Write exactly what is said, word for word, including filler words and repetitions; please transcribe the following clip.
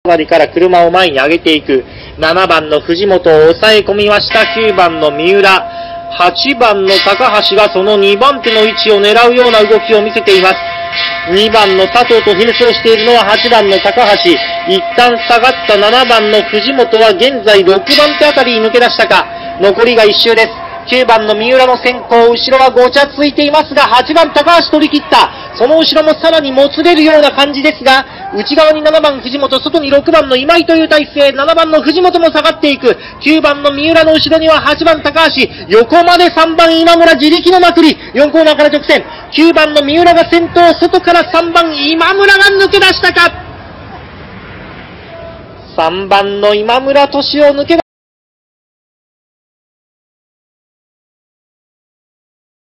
りから車を前に上げていく。ななばんの藤本を抑え込みました。きゅうばんの三浦。はちばんの高橋がそのにばん手の位置を狙うような動きを見せています。にばんの佐藤と並走しているのははちばんの高橋。一旦下がったななばんの藤本は現在ろくばん手あたりに抜け出したか。残りがいっ周です。きゅうばんの三浦の先行、後ろはごちゃついていますが、はちばん高橋取り切った。その後ろもさらにもつれるような感じですが、内側にななばん藤本、外にろくばんの今井という体勢、ななばんの藤本も下がっていく。きゅうばんの三浦の後ろにははちばん高橋、横までさんばん今村自力のまくり、よんコーナーから直線。きゅうばんの三浦が先頭、外からさんばん今村が抜け出したか。さんばんの今村俊を抜け出